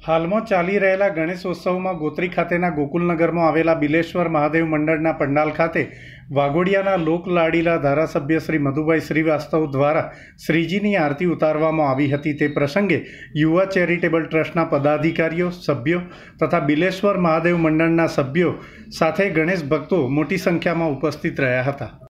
હાલમાં ચાલી રહેલા ગણેશોત્સવમાં ગોત્રી ખાતેના ગોકુલનગરમાં આવેલા બિલેશ્વર મહાદેવ મંડળના પંડાલ ખાતે વાઘોડિયાના લોકલાડીલા ધારાસભ્ય શ્રી મધુભાઈ શ્રીવાસ્તવ દ્વારા શ્રીજીની આરતી ઉતારવામાં આવી હતી। તે પ્રસંગે યુવા ચેરિટેબલ ટ્રસ્ટના પદાધિકારીઓ, સભ્યો તથા બિલેશ્વર મહાદેવ મંડળના સભ્યો સાથે ગણેશ ભક્તો મોટી સંખ્યામાં ઉપસ્થિત રહ્યા હતા।